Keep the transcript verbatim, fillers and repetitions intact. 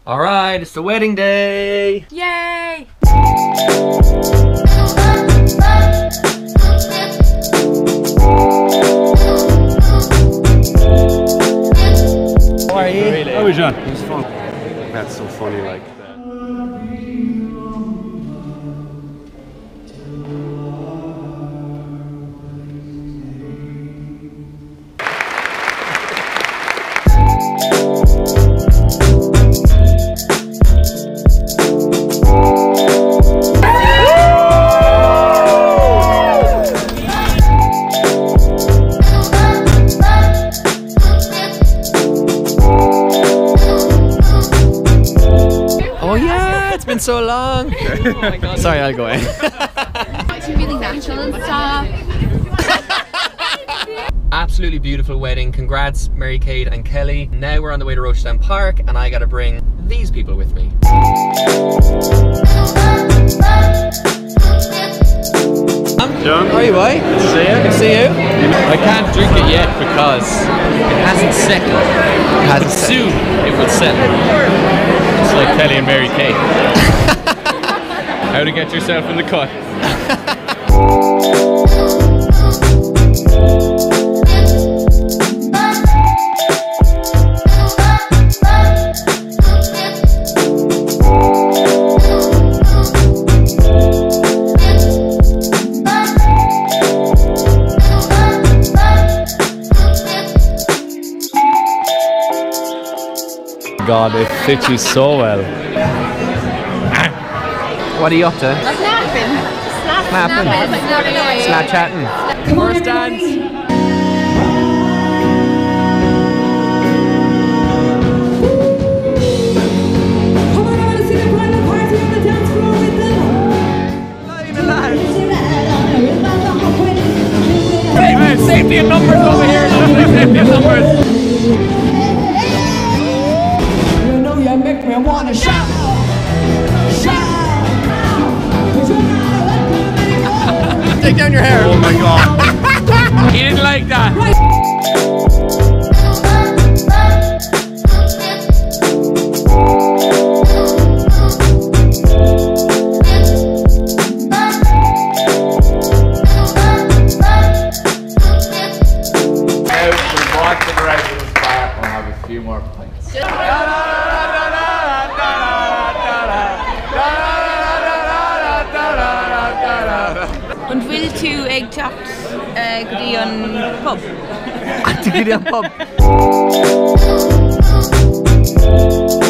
Alright, it's the wedding day! Yay! How are you? Really? How was John? It was fun. That's so funny, like that. Oh yeah, it's been so long. Oh my God. Sorry, I'll go in. It's really natural and stuff. Absolutely beautiful wedding. Congrats, Mary Kate and Kelly. Now we're on the way to Rochestown Park and I gotta bring these people with me. John? How are you, boy? Good to see you. Good to see you. I can't drink it yet because it hasn't settled. It hasn't But soon it will settle. Just like Kelly and Mary Kate. How to get yourself in the cut. God, it fits you so well. What are you up to? Snapping. Snapping. Snapping away. Snapchatting. First dance. Safety in numbers over here. Safety in numbers. You make me wanna shout, shout. Take down your hair. Oh my God. He didn't like that. Now we walk to the right of the bar and have a few more pints. Und will to egg chopped uh, goodie on pub. To get a pub.